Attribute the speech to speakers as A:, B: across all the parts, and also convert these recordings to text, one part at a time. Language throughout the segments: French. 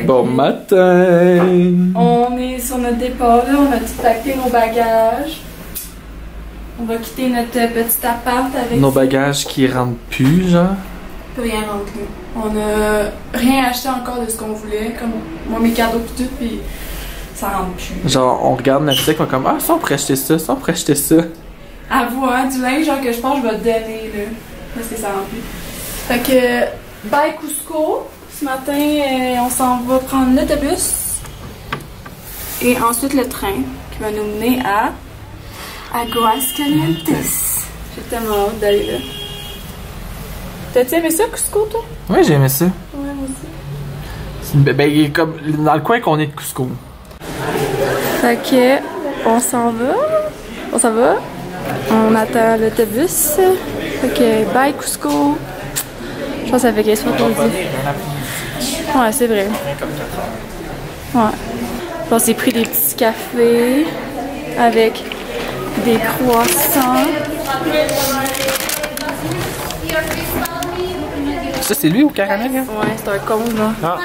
A: Bon matin!
B: On est sur notre départ, là, on a tout pacté nos bagages. On va quitter notre petit appart avec...
A: Nos bagages qui rentrent plus, genre?
B: Plus rien rentré. On a rien acheté encore de ce qu'on voulait, comme moi mes cadeaux pis tout, pis ça rentre plus.
A: Genre, on regarde notre sac, on est comme, ah, ça on pourrait acheter ça, ça on pourrait acheter ça.
B: À vous, hein, du linge, genre que je pense que je vais te donner, là, parce que ça rentre plus. Fait que, bye Cusco. Ce matin, on s'en va prendre l'autobus et ensuite le train qui va nous mener à Aguascalientes. J'ai tellement hâte d'aller là. T'as-tu aimé ça, Cusco, toi?
A: Ouais, j'ai aimé ça.
B: Ouais, moi aussi.
A: Ben, il est comme dans le coin qu'on est de Cusco.
B: Fait que, on s'en va. On s'en va. On attend l'autobus. Fait que, bye Cusco. Je pense que ça fait 15 fois qu'on le dit. Ouais, c'est vrai. Ouais. On s'est pris des petits cafés avec des croissants.
A: Ça, c'est lui au caramel, hein?
B: Ouais, c'est un con, là.
A: Ah.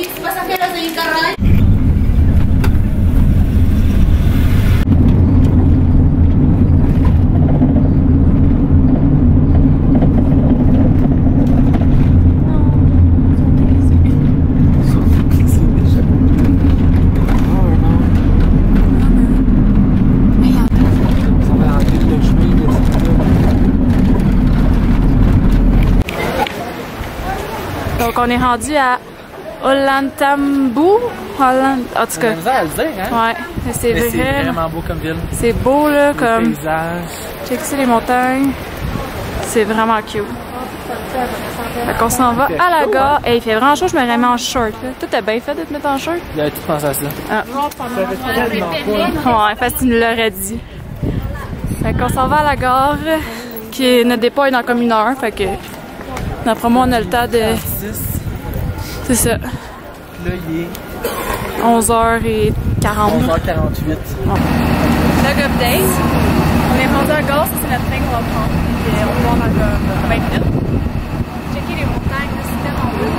B: Donc, on est rendu à Ollantaytambo. En tout cas.
A: C'est à le dire, hein?
B: Ouais, c'est
A: vraiment beau comme ville.
B: C'est beau, là, comme.
A: Paysage.
B: Check ça, les montagnes. C'est vraiment cute. Fait qu'on s'en va à la gare. Et il fait vraiment chaud, je me remets en short. Là. Tout est bien fait de te mettre en short.
A: J'avais tout pensé à ça.
B: Ah. Ouais, parce que tu nous l'aurais dit. Fait qu'on s'en va à la gare. Notre dépôt est dans comme 1 heure. Fait que d'après moi, on a le temps de. C'est ça.
A: Là, il est
B: 11h40.
A: 11h48.
B: Bon. Log update. On est rendu à la gare, ça c'est notre train qu'on va prendre. Et on va voir dans 20 minutes. Checker les montagnes, c'est tellement beau.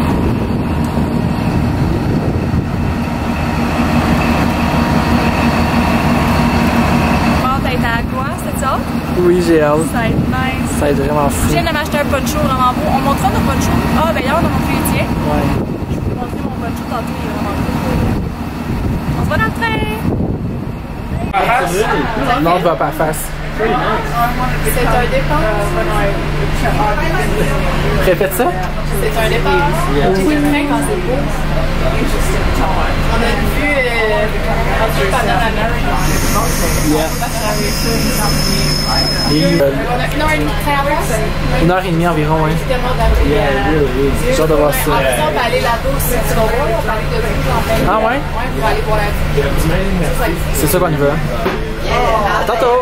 B: Bon, t'as été à quoi, c'est ça?
A: Oui, j'ai hâte.
B: Ça va être nice.
A: Ça va être vraiment fou.
B: Je viens de m'acheter un poncho vraiment beau. On montrera nos ponchos. Ah, ben là, on a montré les tiens.
A: Ouais.
B: Je vais vous montrer mon poncho tantôt, il est vraiment beau. On se voit dans le train!
A: Non, va pas face.
B: C'est un départ.
A: Répète ça.
B: C'est un départ. Oui, le train quand c'est beau. On a vu Panorama.
A: Et,
B: On a 1h30 de train à
A: 1h30 environ, ouais.
B: J'ai
A: hâte de voir ça.
B: On va aller là-bas aussi. Tu vas voir, on va aller de vous.
A: Ah ouais?
B: Ouais, pour aller voir la vie.
A: C'est ça qu'on y va. À tantôt!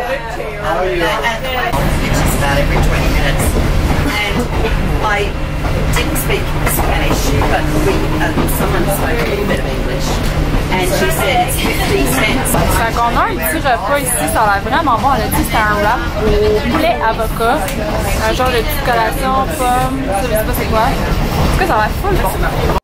C: Just about every 20 minutes. And I didn't speak Spanish, but someone spoke a little bit of English. And she said it's 50 cents.
B: Fait qu'on a un petit repas ici, ça a l'air vraiment bon. On a dit que c'était un wrap au poulet avocat. Un genre de petite collation, pomme, ça, je sais pas c'est quoi. En tout cas, ça a l'air full bon.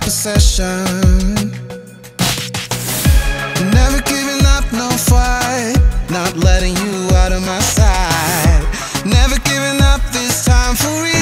D: possession. Never giving up, no fight. Not letting you out of my sight. Never giving up this time for real.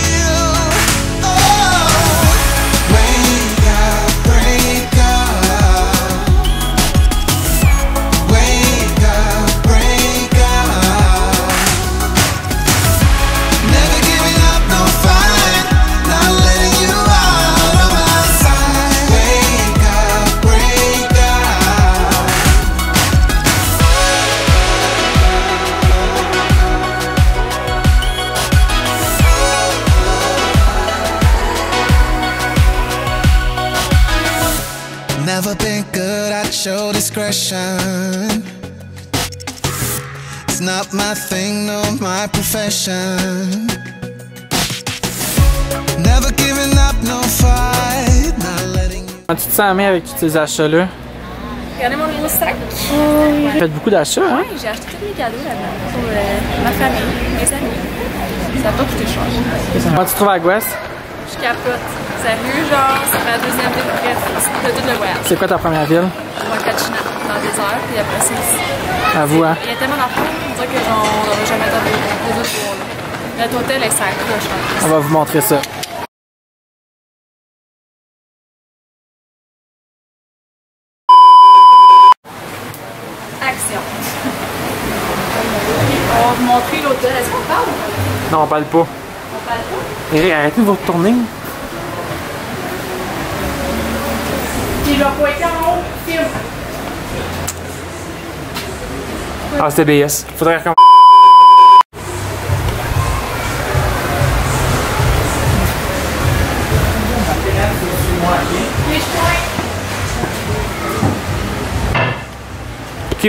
D: Never been good at show discretion. It's not my thing, no, my profession. Never giving up, no fight, not letting you.
A: Comment tu te sens, Amé, avec tous ces achats-là?
B: Regardez mon gros sac.
A: Tu fais beaucoup d'achats, hein?
B: Oui, j'ai acheté tous mes cadeaux là-dedans pour ma famille, mes amis. Ça n'a pas coûté cher.
A: Comment tu te trouves à Guess?
B: Je capote. Sérieux, genre, c'est ma deuxième ville de tout le voyage.
A: C'est quoi ta première ville?
B: Wakachina, dans le désert, puis après ça ici.
A: À vous, hein?
B: Il y a tellement d'enfants, on dirait que genre, on n'aurait jamais dans les autres jours. Notre hôtel est sacré, je pense.
A: On va vous montrer ça.
B: Action. On va vous montrer l'hôtel. Est-ce qu'on parle?
A: Non, on parle pas.
B: On parle pas?
A: Eric, arrêtez de vous retourner.
B: Puis je vais pointer en haut, film.
A: Ah, c'était BS. Faudrait recommencer. Ok.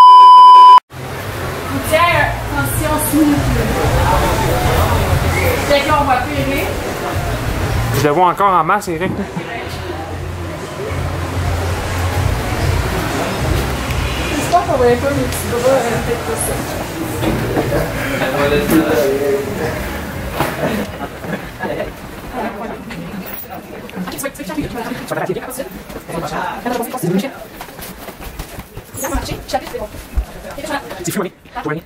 B: Tiens, attention, smooth. Fait que là, on va plus Eric.
A: Je le vois encore en masse, Eric.
B: J'espère qu'on voyait pas mes petits bras, peut-être pas ça.
A: C'est fou, oui.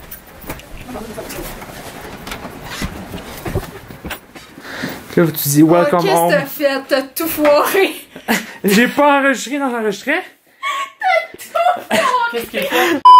A: Là, tu dis welcome home.
B: Qu'est-ce que t'as fait? T'as tout foiré.
A: J'ai pas enregistré dans l'enregistrement.
B: T'as tout foiré.
A: Qu'est-ce qu'il fait?